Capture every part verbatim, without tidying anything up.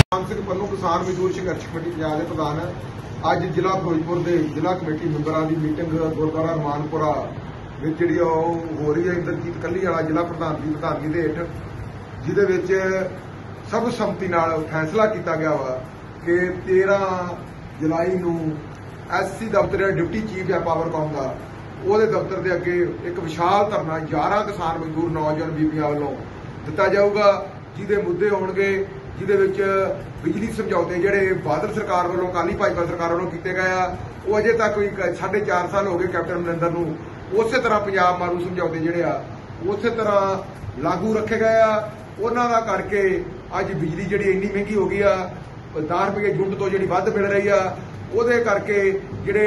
मान सिंह पन्नू किसान मजदूर संघर्ष कमेटी पंजाब के प्रधान अज जिला फिरोजपुर के जिला कमेटी मैंबरों की मीटिंग गुरुद्वारा रमानपुरा हो रही है। इंद्रजीत कली वाला जिला प्रधान की प्रधानगी के हेठ जिदे सर्वसम्मति फैसला किया गया वा कि तेरह जुलाई नूं एस सी दफ्तर डिप्टी चीफ है पावरकॉम का वो दफ्तर के अगे एक विशाल धरना ग्यारह किसान मजदूर नौजवान बीबियां वालों दिता जाऊगा, जिहदे मुद्दे होणगे जिहदे विच बिजली समझौते जिहड़े बादल सरकार वालों अकाली भाजपा सरकार वालों कीते गए आ वो अजे तक कोई साढ़े चार साल हो गए कैप्टन अमरिंदर नूं उस तरह पंजाब मारू समझौते जिहड़े आ उस तरह लागू रखे गए आ। उन्हां दा करके अज बिजली जिहड़ी इन्नी महंगी हो गई आ दस रुपये यूनिट तो जिहड़ी वध मिल रही आ उहदे करके जिहड़े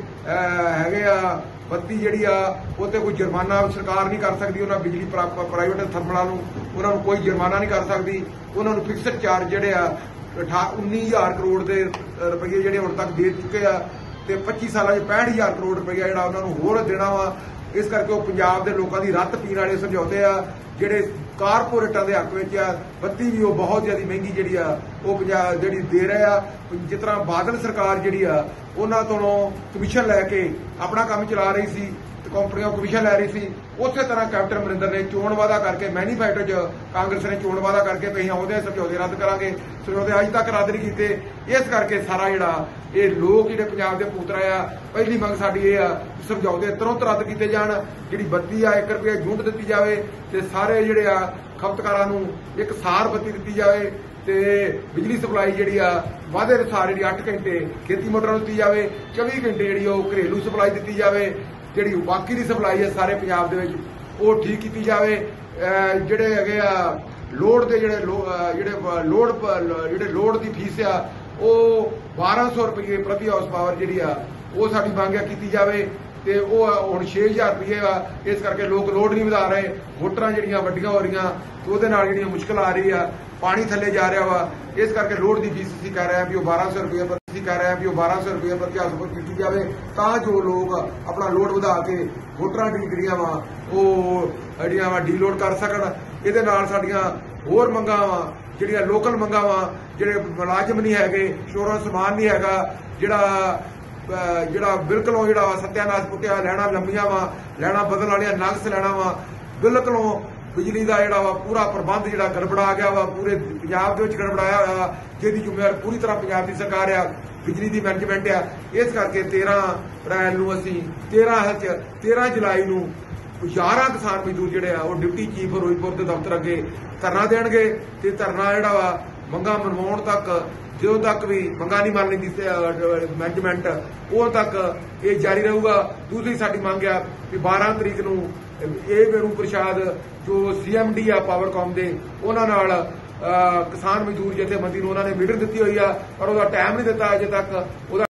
हैगे आ बत्ती जिहड़ी आ उत्ते कोई जुर्माना सरकार नहीं कर सकती, उन्हां बिजली प्राइवेट थर्मलां नूं उन्हां नूं कोई जुर्माना नहीं कर सकती। उन्हां नूं फिक्सड चार्ज जिहड़े आ अठा उन्नी हज़ार करोड़ के रुपये जिहड़े हुण तक दे चुके आ ते पच्ची सालां च पैंठ हज़ार करोड़ रुपया जिहड़ा उन्हां नूं होर देना वा। इस करके वो पंजाब के लोगों की रत्त पीण वाले समझौते आ जिहड़े कारपोरेटां दे हक विच आ। बत्ती भी वो बहुत ज़्यादा महंगी जिहड़ी आ वो पंजाब जिहड़ी दे रहे आ। जिस तरह बादल सरकार जिहड़ी आ उन्हां तों कमीशन लैके अपना काम चला रही सी, कंपनियां कमीशन लै रही सी, उस तरह कैप्टन अमरिंदर ने चोण वादा करके मैनीफेस्टो च कांग्रेस ने चोण वादा करके भी आउंदे समझौते रद्द करांगे, समझौते अज तक रद्द नहीं कीते। इस करके सारा जिहड़ा ये लोग जिहड़े पंजाब के पुत्तर आ पहली मंग साडी ये आ समझौते तुरंत रद्द कीते जाण, जिहड़ी बत्ती आ एक रुपया यूनिट दित्ती जावे ते सारे जिहड़े आ खपतकारां नूं एक सार बत्ती दित्ती जावे ते बिजली सप्लाई जिहड़ी आ वाधे अनुसार जिहड़ी अठ घंटे खेती मोटरां नूं दित्ती जावे, चौबी घंटे जिहड़ी ओह घरेलू सप्लाई दित्ती जावे, जिहड़ी बाकी दी सप्लाई है सारे पंजाब दे विच ओह ठीक कीती जावे। जिहड़े हैगे आ लोड दे जिहड़े जिहड़े लोड जिहड़े लोड दी फीस आ ओह बारह सौ रुपये प्रति हाउस पावर जिहड़ी आ ओह साडी मंग आ कीती जावे ते ओह हुण छे हज़ार रुपये आ। इस करके लोग लोड नहीं वधा रहे, मोटरां जिहड़ियां वड्डियां हो रहीआं ते ओहदे नाल जिहड़ियां मुश्किल आ रही आ, पानी थल्ले जा रहा वा। इस करके लोड की फीस असीं कह रहे हैं भी बारह सौ रुपये असीं कह रहे हैं भी बारह सौ रुपये प्रति हाउस पर की जाए तां जो लोग अपना लोड वधा के मोटरां जिहड़ियां वा ओह जिहड़ियां वा डीलोड कर सकण। इहदे नाल साडीआं होर मंगां वा जिहड़ियां लोकल मंगां वा, जिहड़े मुलाजम नहीं हैगे, शोरों समान नहीं हैगा, जिहड़ा जिहड़ा बिल्कुलों जिहड़ा सत्यानाश पुट्टिया लैना लंबियां वा, लैना बदल वालियां नक्स लैना वा, बिल्कुलों बिजली का जिहड़ा वा पूरा प्रबंध जिहड़ा गड़बड़ा गया वा, पूरे पंजाब दे विच गड़बड़ाया होया, जिहदी जिम्मेवार पूरी तरह पंजाब की सरकार आ, बिजली की मैनेजमेंट आ। इस करके तेरह अप्रैल नूं असीं तेरह तेरह जुलाई नूं ग्यारह किसान मजदूर जिहड़े आ वो डिप्टी चीफ फिरोजपुर के दफ्तर अगे धरना देणगे ते धरना जिहड़ा वा मंगां मनवाउण तक जो तक भी मंगां नहीं मान लैंदी मैनेजमेंट उदों तक ये जारी रहूगा। दूसरी साडी मंग आ कि बारह तरीक नूं ए वेणु प्रसाद जो सी एम डी आ पावरकॉम के उन्हां नाल किसान मजदूर जथेबंदी नूं उन्हां ने मीटिंग दित्ती होई आ पर उहदा टाइम नहीं दिता अजे तक।